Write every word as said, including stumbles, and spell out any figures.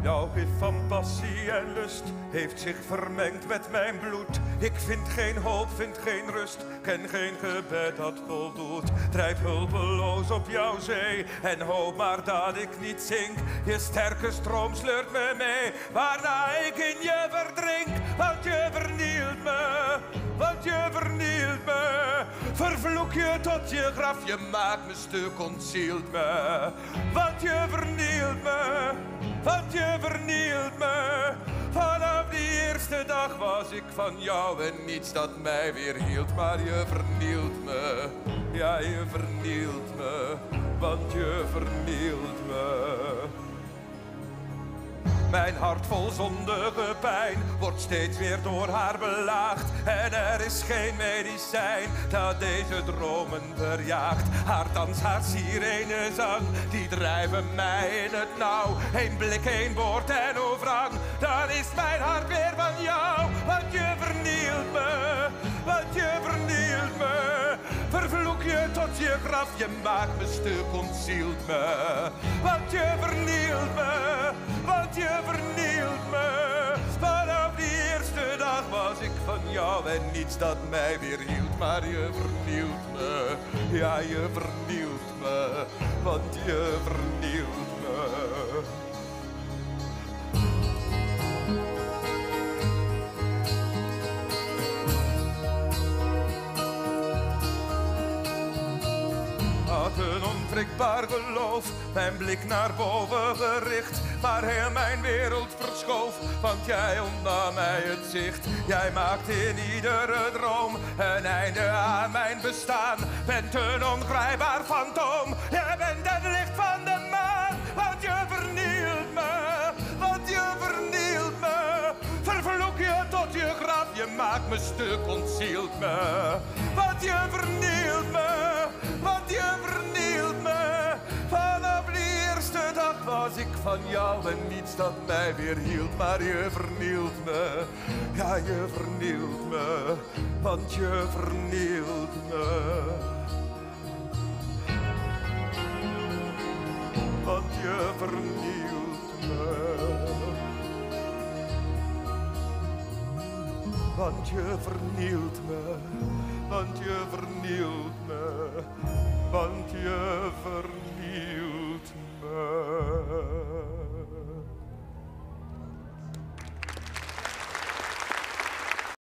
Jouw gif van passie en lust heeft zich vermengd met mijn bloed. Ik vind geen hoop, vind geen rust, ken geen gebed dat voldoet. Drijf hulpeloos op jouw zee en hoop maar dat ik niet zink. Je sterke stroom sleurt me mee, waarna ik in je verdrink. Want je vernielt me, want je vernielt me. Vervloek je tot je graf, je maakt me stuk, ontzielt me. Want je vernielt me, want je vernielt me. Vanaf die eerste dag was ik van jou en niets dat mij weer hield. Maar je vernielt me, ja je vernielt me, want je vernielt me. Mijn hart vol zondige pijn wordt steeds weer door haar belaagd. En er is geen medicijn dat deze dromen verjaagt. Haar dans, haar sirenezang, die drijven mij in het nauw. Eén blik, één woord en overang, dan is mijn hart weer van jou. Want je vernielt me, want je vernielt me. Vervloek je tot je graf, je maakt me stuk, ontzielt me. Want je vernielt me, want je vernielt me. Vanaf die eerste dag was ik van jou en niets dat mij weer hield. Maar je vernielt me, ja je vernielt me, want je vernielt me. Had een onwrikbaar geloof, mijn blik naar boven gericht. Maar heel mijn wereld verschoof, want jij ontnam mij het zicht. Jij maakt in iedere droom een einde aan mijn bestaan. Bent een ongrijpbaar fantoom, jij bent het licht van de maan. Want je vernielt me, want je vernielt me. Vervloek je tot je graf, je maakt me stuk, ontzielt me. Want je vernielt me, want je vernielt me. Vanaf die eerste dag was ik van jou en niets dat mij weer hield. Maar je vernielt me, ja je vernielt me, want je vernielt me. Want je vernielt me. Want je vernielt me, want je vernielt me, want je vernielt me.